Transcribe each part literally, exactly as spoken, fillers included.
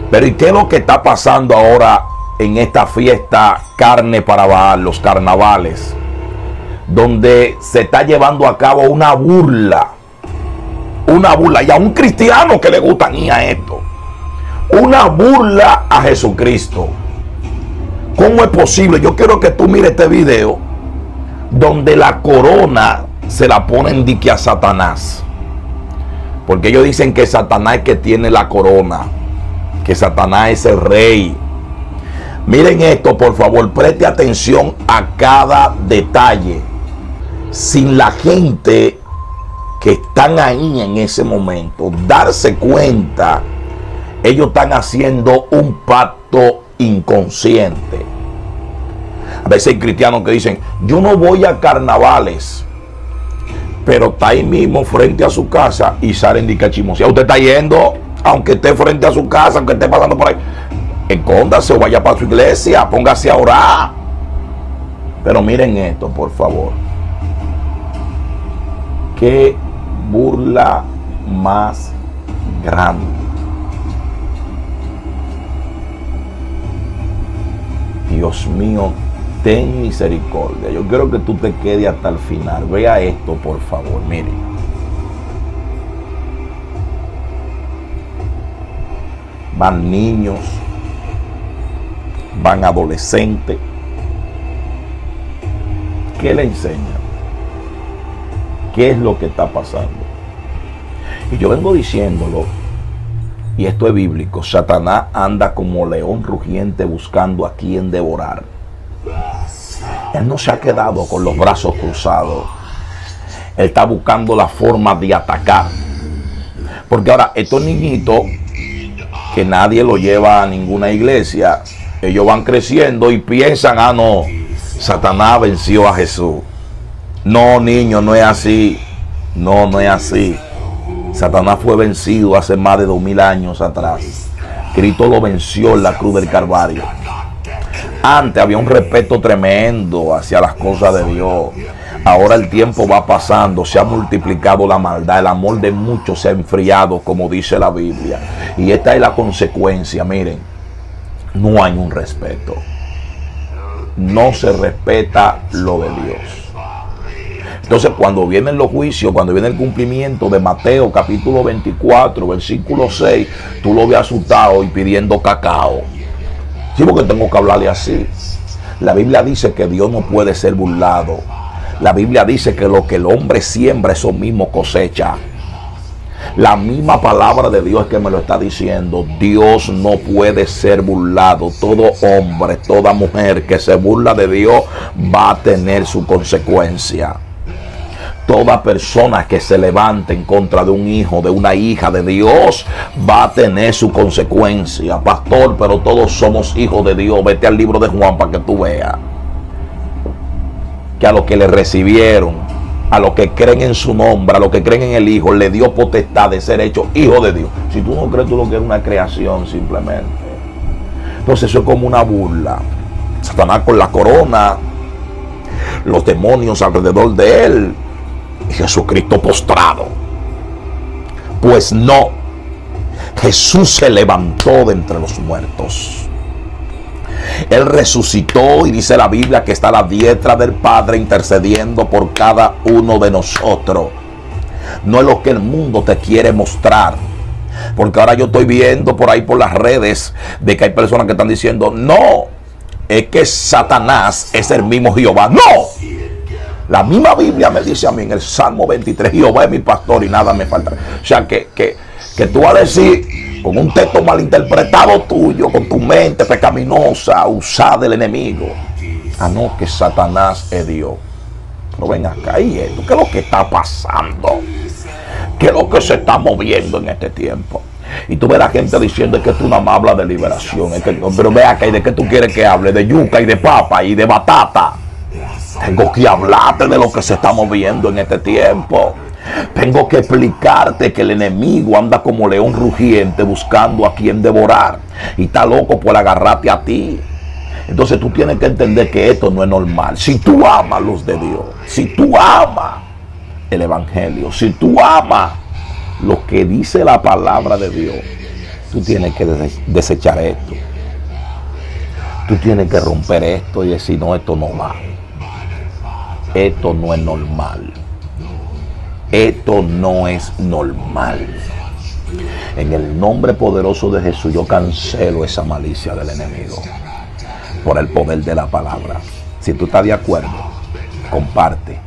Pero ¿y qué es lo que está pasando ahora en esta fiesta Carne para Baal, los carnavales? Donde se está llevando a cabo una burla. Una burla. Y a un cristiano que le gusta ni a esto. Una burla a Jesucristo. ¿Cómo es posible? Yo quiero que tú mires este video donde la corona se la ponen dique a Satanás. Porque ellos dicen que Satanás es que tiene la corona. Que Satanás es el rey. Miren esto, por favor, preste atención a cada detalle. Sin la gente que están ahí en ese momento darse cuenta, ellos están haciendo un pacto inconsciente. A veces hay cristianos que dicen, yo no voy a carnavales, pero está ahí mismo frente a su casa y salen de cachimos. Usted está yendo, aunque esté frente a su casa, aunque esté pasando por ahí, escóndase o vaya para su iglesia, póngase a orar. Pero miren esto, por favor. Qué burla más grande. Dios mío, ten misericordia. Yo quiero que tú te quedes hasta el final. Vea esto, por favor. Miren. Van niños, van adolescentes. ¿Qué le enseñan? ¿Qué es lo que está pasando? Y yo vengo diciéndolo, y esto es bíblico. Satanás anda como león rugiente buscando a quien devorar. Él no se ha quedado con los brazos cruzados. Él está buscando la forma de atacar. Porque ahora, estos niñitos, que nadie lo lleva a ninguna iglesia, ellos van creciendo y piensan, ah, no, Satanás venció a Jesús. No, niño, no es así. No, no es así. Satanás fue vencido hace más de dos mil años atrás. Cristo lo venció en la cruz del Calvario. Antes había un respeto tremendo hacia las cosas de Dios. Ahora el tiempo va pasando, se ha multiplicado la maldad, el amor de muchos se ha enfriado, como dice la Biblia. Y esta es la consecuencia, miren, no hay un respeto. No se respeta lo de Dios. Entonces, cuando vienen los juicios, cuando viene el cumplimiento de Mateo capítulo veinticuatro, versículo seis, tú lo ves asustado y pidiendo cacao. Sí, porque tengo que hablarle así. La Biblia dice que Dios no puede ser burlado. La Biblia dice que lo que el hombre siembra, eso mismo cosecha. La misma palabra de Dios que me lo está diciendo. Dios no puede ser burlado. Todo hombre, toda mujer que se burla de Dios va a tener su consecuencia. Toda persona que se levante en contra de un hijo, de una hija de Dios, va a tener su consecuencia. Pastor, pero todos somos hijos de Dios. Vete al libro de Juan para que tú veas que a los que le recibieron, a los que creen en su nombre, a los que creen en el Hijo, le dio potestad de ser hecho hijo de Dios. Si tú no crees, tú lo que es una creación simplemente. Entonces eso es como una burla. Satanás con la corona, los demonios alrededor de él, y Jesucristo postrado. Pues no, Jesús se levantó de entre los muertos. Él resucitó y dice la Biblia que está a la diestra del Padre intercediendo por cada uno de nosotros. No es lo que el mundo te quiere mostrar. Porque ahora yo estoy viendo por ahí por las redes de que hay personas que están diciendo, no, es que Satanás es el mismo Jehová. ¡No! La misma Biblia me dice a mí en el Salmo veintitrés, Jehová es mi pastor y nada me falta. O sea, que, que, que tú vas a decir, con un texto malinterpretado tuyo, con tu mente pecaminosa, usada del enemigo, ah, no, que Satanás es Dios. Pero ven acá, ¿y esto? ¿Qué es lo que está pasando? ¿Qué es lo que se está moviendo en este tiempo? Y tú ves a la gente diciendo que tú nada más hablas de liberación. Es que, pero ve acá, ¿y de qué tú quieres que hable? De yuca y de papa y de batata. Tengo que hablarte de lo que se está moviendo en este tiempo. Tengo que explicarte que el enemigo anda como león rugiente buscando a quien devorar. Y está loco por agarrarte a ti. Entonces tú tienes que entender que esto no es normal. Si tú amas los de Dios, si tú amas el evangelio, si tú amas lo que dice la palabra de Dios, Tú tienes que desechar esto. Tú tienes que romper esto y decir, no, esto no va. Esto no es normal. Esto no es normal. En el nombre poderoso de Jesús, yo cancelo esa malicia del enemigo por el poder de la palabra. Si tú estás de acuerdo, comparte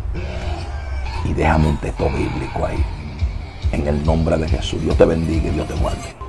y déjame un texto bíblico ahí. En el nombre de Jesús, Dios te bendiga y Dios te guarde.